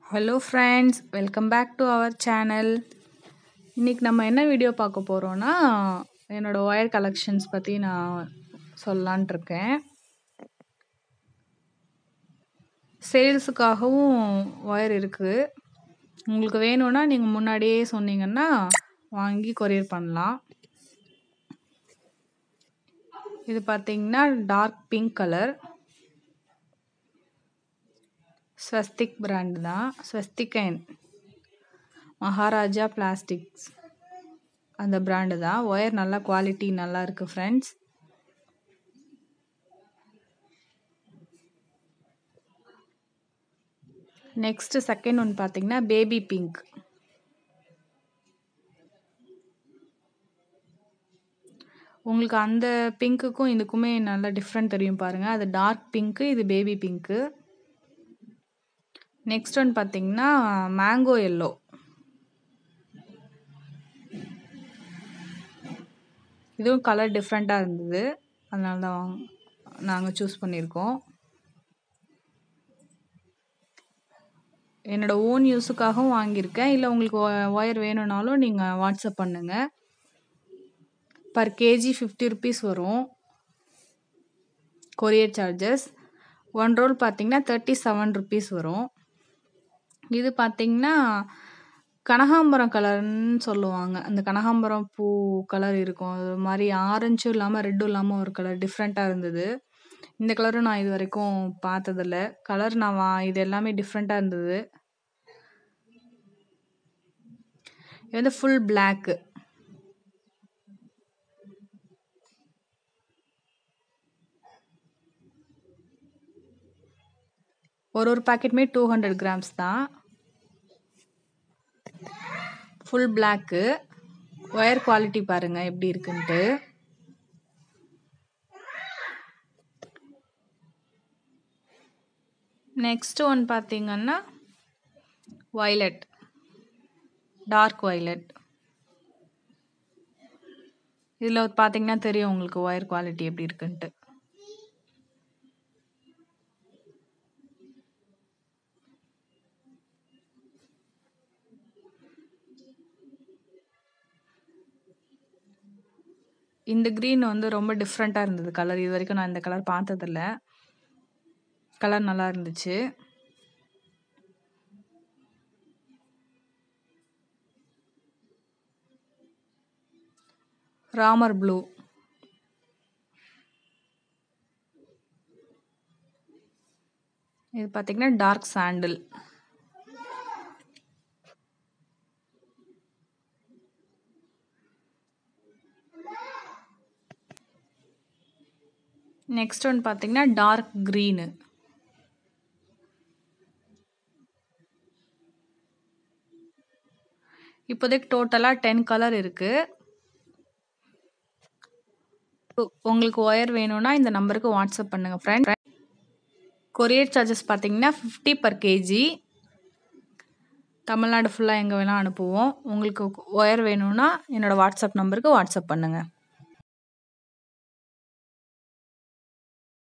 Hello friends, welcome back to our channel. இன்னைக்கு நம்ம என்ன வீடியோ பார்க்க போறோம்னா என்னோட ஒயர் கலெக்ஷன்ஸ் பத்தி நான் சொல்லலாம்னு இருக்கேன். சேல்ஸுக்காகவும் ஒயர் இருக்கு. உங்களுக்கு வேணும்னா நீங்க முன்னாடியே சொன்னீங்கன்னா வாங்கி கொரியர் பண்ணலாம். இது பார்த்தீங்கன்னா dark pink colour. Swastik brand தான். ஸ்வஸ்திகன் மகாராஜா பிளாஸ்டிக்ஸ் அந்த பிராண்டு தான். ஒயர் நல்லா குவாலிட்டி நல்லா இருக்கு ஃப்ரெண்ட்ஸ். நெக்ஸ்ட் செகண்ட் ஒன் பார்த்தீங்கன்னா பேபி பிங்க். உங்களுக்கு அந்த பிங்க்குக்கும் இதுக்குமே நல்லா டிஃப்ரெண்ட் தெரியும் பாருங்க. அது டார்க் பிங்க்கு, இது பேபி பிங்க்கு. நெக்ஸ்ட் ஒன் பார்த்தீங்கன்னா மேங்கோ எல்லோ. இதுவும் கலர் டிஃப்ரெண்ட்டாக இருந்தது, அதனால தான் நாங்கள் சூஸ் பண்ணியிருக்கோம். என்னோட ஓன் யூஸுக்காகவும் வாங்கியிருக்கேன். இல்லை உங்களுக்கு ஒயர் வேணும்னாலும் நீங்கள் வாட்ஸ்அப் பண்ணுங்க. பர் கேஜி 50 ருபீஸ் வரும் கொரியர் சார்ஜஸ். 1 ரோல் பார்த்தீங்கன்னா 37 ருபீஸ் வரும். இது பார்த்தீங்கன்னா கனகாம்பரம் கலர்னு சொல்லுவாங்க. அந்த கனகாம்பரம் பூ கலர் இருக்கும். அது மாதிரி ஆரஞ்சும் இல்லாமல் ரெட்டும் இல்லாமல் ஒரு கலர் டிஃப்ரெண்ட்டாக இருந்தது. இந்த கலரும் நான் இது வரைக்கும் பார்த்ததில்ல. கலர் இது எல்லாமே டிஃப்ரெண்ட்டாக இருந்தது. இது வந்து ஃபுல் பிளாக்கு. ஒரு பாக்கெட்டுமே 200 கிராம்ஸ் தான். Full black. ஒயர் குவாலிட்டி பாருங்க எப்படி இருக்குன்ட்டு. நெக்ஸ்ட் ஒன் பார்த்தீங்கன்னா வயலட், டார்க் வயலட். இதில் பார்த்தீங்கன்னா தெரியும் உங்களுக்கு ஒயர் குவாலிட்டி எப்படி இருக்குன்ட்டு. இந்த க்ரீன் வந்து ரொம்ப டிஃப்ரெண்ட்டாக இருந்தது கலர். இது வரைக்கும் நான் இந்த கலர் பார்த்ததில்ல. கலர் நல்லா இருந்துச்சு. ராமர் ப்ளூ. இது பார்த்தீங்கன்னா டார்க் சாண்டில். நெக்ஸ்ட் ஒன் பார்த்தீங்கன்னா டார்க் க்ரீனு. இப்போதைக்கு டோட்டலாக 10 கலர் இருக்கு. உங்களுக்கு ஒயர் வேணும்னா இந்த நம்பருக்கு வாட்ஸ்அப் பண்ணுங்க ஃப்ரெண்ட். கொரியர் சார்ஜஸ் பார்த்தீங்கன்னா 50 பர் கேஜி. தமிழ்நாடு ஃபுல்லாக எங்கே வேணால் அனுப்புவோம். உங்களுக்கு ஒயர் வேணும்னா என்னோட வாட்ஸ்அப் நம்பருக்கு வாட்ஸ்அப் பண்ணுங்க.